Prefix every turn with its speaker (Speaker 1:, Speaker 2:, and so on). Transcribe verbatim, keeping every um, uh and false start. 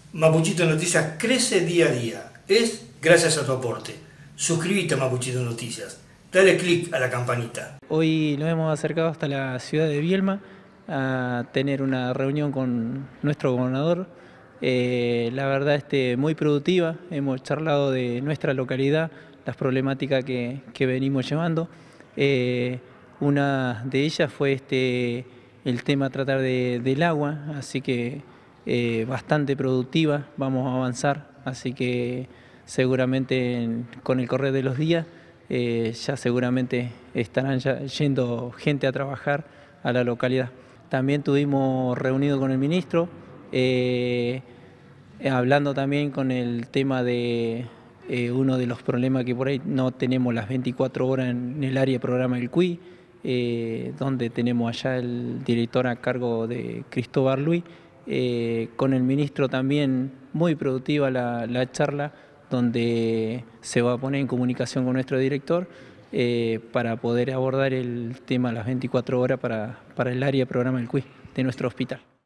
Speaker 1: Mapuchito Noticias crece día a día. Es gracias a tu aporte. Suscríbete a Mapuchito Noticias. Dale click a la campanita.
Speaker 2: Hoy nos hemos acercado hasta la ciudad de Viedma a tener una reunión con nuestro gobernador. Eh, la verdad, este, muy productiva. Hemos charlado de nuestra localidad, las problemáticas que, que venimos llevando. Eh, una de ellas fue este, el tema tratar de, del agua, así que eh, bastante productiva, vamos a avanzar, así que seguramente en, con el correr de los días eh, ya seguramente estarán ya yendo gente a trabajar a la localidad. También tuvimos reunido con el ministro, eh, hablando también con el tema de eh, uno de los problemas que por ahí no tenemos las veinticuatro horas en el área de programa del C U I, eh, donde tenemos allá el director a cargo de Cristóbal Luis, eh, con el ministro también muy productiva la, la charla, donde se va a poner en comunicación con nuestro director eh, para poder abordar el tema de las veinticuatro horas para, para el área de programa del C U I de nuestro hospital.